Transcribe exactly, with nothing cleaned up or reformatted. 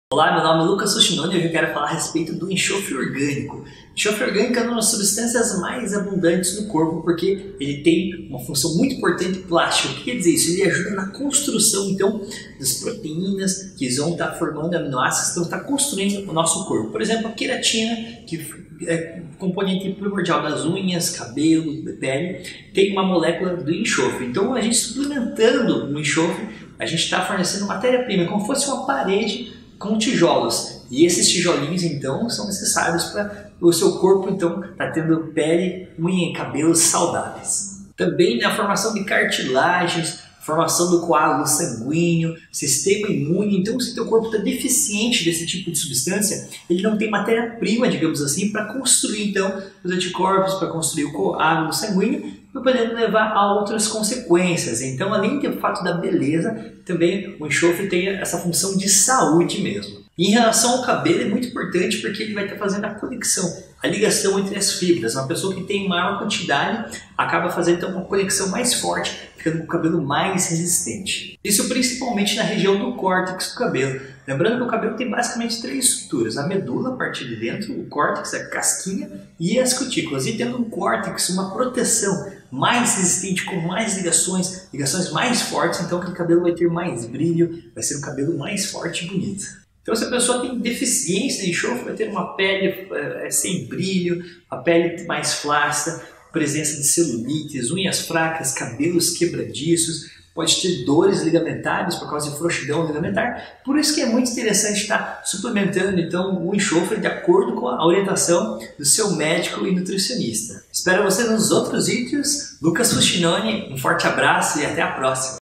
Olá, meu nome é Lucas Sushinoni e hoje eu quero falar a respeito do enxofre orgânico. Enxofre orgânico é uma das substâncias mais abundantes no corpo porque ele tem uma função muito importante plástica. O que quer dizer isso? Ele ajuda na construção então das proteínas que vão estar formando aminoácidos, que vão estar construindo o nosso corpo. Por exemplo, a queratina, que é componente primordial das unhas, cabelo, pele, tem uma molécula do enxofre. Então a gente suplementando o enxofre, a gente está fornecendo matéria-prima, como se fosse uma parede com tijolos, e esses tijolinhos então são necessários para o seu corpo então tá tendo pele, unha e cabelos saudáveis. Também na formação de cartilagens, formação do coágulo sanguíneo, sistema imune. Então, se o teu corpo está deficiente desse tipo de substância, ele não tem matéria-prima, digamos assim, para construir então os anticorpos, para construir o coágulo sanguíneo, podendo levar a outras consequências. Então, além do fato da beleza, também o enxofre tem essa função de saúde mesmo. Em relação ao cabelo, é muito importante porque ele vai estar fazendo a conexão, a ligação entre as fibras. Uma pessoa que tem maior quantidade acaba fazendo então uma conexão mais forte, ficando com o cabelo mais resistente. Isso principalmente na região do córtex do cabelo. Lembrando que o cabelo tem basicamente três estruturas: a medula, a parte de dentro, o córtex, a casquinha e as cutículas. E tendo um córtex, uma proteção mais resistente, com mais ligações, ligações mais fortes, então aquele cabelo vai ter mais brilho, vai ser um cabelo mais forte e bonito. Então, se a pessoa tem deficiência de enxofre, vai ter uma pele é, sem brilho, a pele mais flácida, presença de celulites, unhas fracas, cabelos quebradiços, pode ter dores ligamentares por causa de frouxidão ligamentar. Por isso que é muito interessante estar suplementando então o enxofre de acordo com a orientação do seu médico e nutricionista. Espero você nos outros vídeos. Lucas Sushinoni, um forte abraço e até a próxima!